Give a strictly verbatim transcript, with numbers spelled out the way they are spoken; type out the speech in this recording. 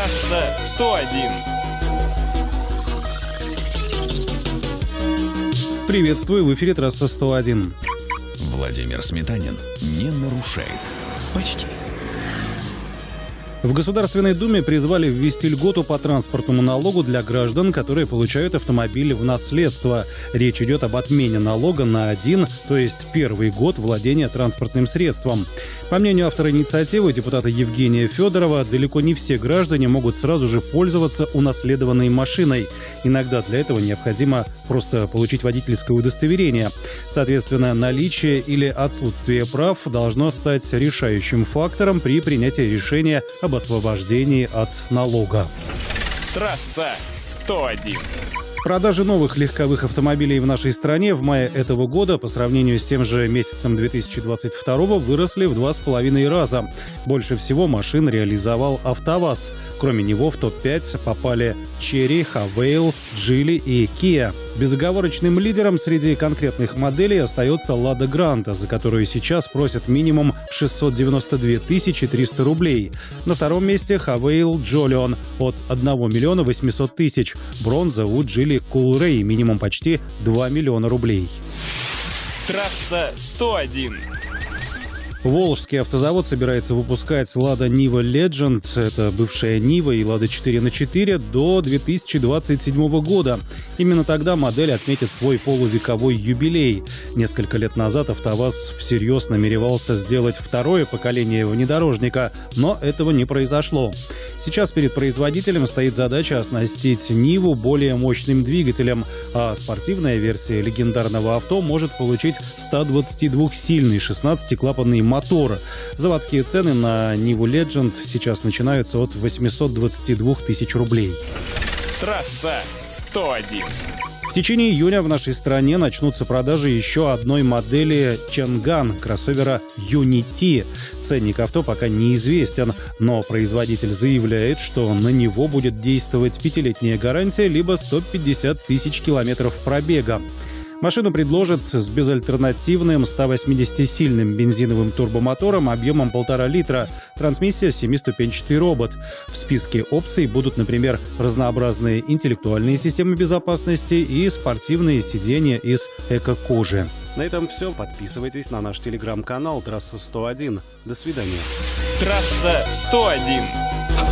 Трасса сто один. Приветствую, в эфире Трасса сто один. Владимир Сметанин не нарушает. Почти. В Государственной Думе призвали ввести льготу по транспортному налогу для граждан, которые получают автомобили в наследство. Речь идет об отмене налога на один, то есть первый год владения транспортным средством. По мнению автора инициативы, депутата Евгения Федорова, далеко не все граждане могут сразу же пользоваться унаследованной машиной. Иногда для этого необходимо просто получить водительское удостоверение. Соответственно, наличие или отсутствие прав должно стать решающим фактором при принятии решения об освобождении от налога. Трасса сто один. Продажи новых легковых автомобилей в нашей стране в мае этого года по сравнению с тем же месяцем две тысячи двадцать второго выросли в два с половиной раза. Больше всего машин реализовал АвтоВАЗ. Кроме него в топ пять попали Chery, Havail, Geely и Kia. Безоговорочным лидером среди конкретных моделей остается Lada Granta, за которую сейчас просят минимум шестьсот девяносто две тысячи триста рублей. На втором месте Havail Jolion от одного миллиона восьмисот тысяч. Бронза у Geely Coolray, минимум почти два миллиона рублей. Трасса сто один. Волжский автозавод собирается выпускать Lada Niva Legend, это бывшая Нива и Lada четыре на четыре, до две тысячи двадцать седьмого года. Именно тогда модель отметит свой полувековой юбилей. Несколько лет назад АвтоВАЗ всерьез намеревался сделать второе поколение внедорожника, но этого не произошло. Сейчас перед производителем стоит задача оснастить Ниву более мощным двигателем, а спортивная версия легендарного авто может получить сто двадцатидвухсильный шестнадцатиклапанный мотор. Заводские цены на Ниву Legend сейчас начинаются от восьмисот двадцати двух тысяч рублей. Трасса сто один. В течение июня в нашей стране начнутся продажи еще одной модели Чанган, кроссовера Unity. Ценник авто пока неизвестен, но производитель заявляет, что на него будет действовать пятилетняя гарантия либо сто пятьдесят тысяч километров пробега. Машину предложат с безальтернативным ста восьмидесятисильным бензиновым турбомотором объемом полтора литра, трансмиссия семиступенчатый робот. В списке опций будут, например, разнообразные интеллектуальные системы безопасности и спортивные сиденья из эко-кожи. На этом все. Подписывайтесь на наш телеграм-канал Трасса сто один. До свидания. Трасса сто один.